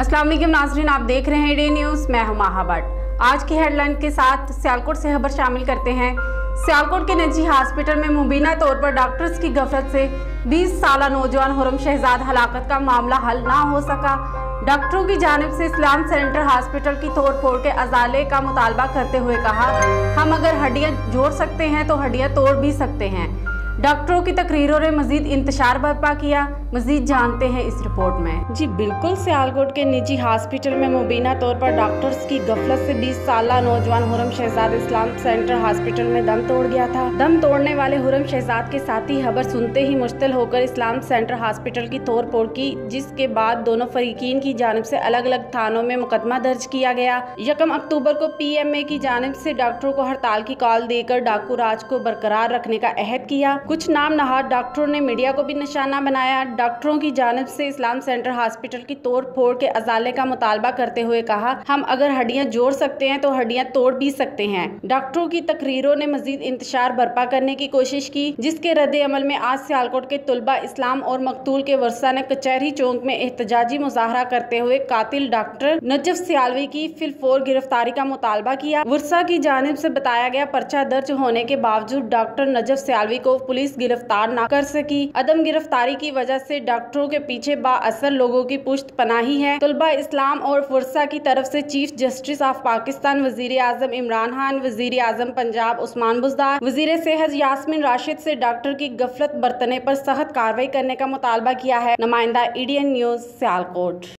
अस्सलाम वालेकुम नाज़रीन, आप देख रहे हैं डे न्यूज़। मैं हूं माहा भट्ट। आज की हेडलाइन के साथ सियालकोट से खबर शामिल करते हैं। सियालकोट के निजी हॉस्पिटल में मुबीना तौर पर डॉक्टर्स की गफलत से 20 साला नौजवान हुरम शहजाद हलाकत का मामला हल ना हो सका। डॉक्टरों की जानिब से इस्लाम सेंटर हॉस्पिटल की तोड़ फोड़ के अजाले का मुतालबा करते हुए कहा, हम अगर हड्डियां जोड़ सकते हैं तो हड्डियां तोड़ भी सकते हैं। डॉक्टरों की तकरीरों ने मजीद इंतशार बर्पा किया। मजीद जानते हैं इस रिपोर्ट में। जी बिल्कुल, सियालकोट के निजी हॉस्पिटल में मुबीना तौर पर डॉक्टर्स की गफलत से 20 साला नौजवान हुरम शहजाद इस्लाम सेंटर हॉस्पिटल में दम तोड़ गया था। दम तोड़ने वाले हुरम शहजाद के साथी खबर सुनते ही मुश्तिल होकर इस्लाम सेंटर हॉस्पिटल की तोड़ फोड़ की, जिसके बाद दोनों फरीकीन की जानिब से अलग अलग थानों में मुकदमा दर्ज किया गया। 1 अक्टूबर को PMA की जानिब से डॉक्टरों को हड़ताल की कॉल देकर डाकू राज को बरकरार रखने का अहद किया। कुछ नाम नहाद डॉक्टरों ने मीडिया को भी निशाना बनाया। डॉक्टरों की जानिब से इस्लाम सेंटर हॉस्पिटल की तोड़ फोड़ के अजाले का मुतालबा करते हुए कहा, हम अगर हड्डियां जोड़ सकते हैं तो हड्डियां तोड़ भी सकते हैं। डॉक्टरों की तकरीरों ने मजीद इंतशार बर्पा करने की कोशिश की, जिसके रद्दे अमल में आज सियालकोट के तुलबा इस्लाम और मकतूल के वर्सा ने कचहरी चौक में एहतजाजी मुजाहरा करते हुए कातिल डॉक्टर नजफ सियालवी की फिलफौर गिरफ्तारी का मुतालबा किया। वर्सा की जानिब से बताया गया, पर्चा दर्ज होने के बावजूद डॉक्टर नजफ सियालवी को पुलिस गिरफ्तार न कर सकी। अदम गिरफ्तारी की वजह से डॉक्टरों के पीछे बाअसर लोगों की पुश्त पनाही है। तुलबा इस्लाम और फुरसा की तरफ से चीफ जस्टिस ऑफ पाकिस्तान वजीर आजम इमरान खान, वजीर आजम पंजाब उस्मान बुज़दार, वजीर सेहत यास्मीन राशिद से डॉक्टर की गफलत बरतने पर सख्त कार्रवाई करने का मुतालबा किया है। नुमाइंदा EDN न्यूज़ सियालकोट।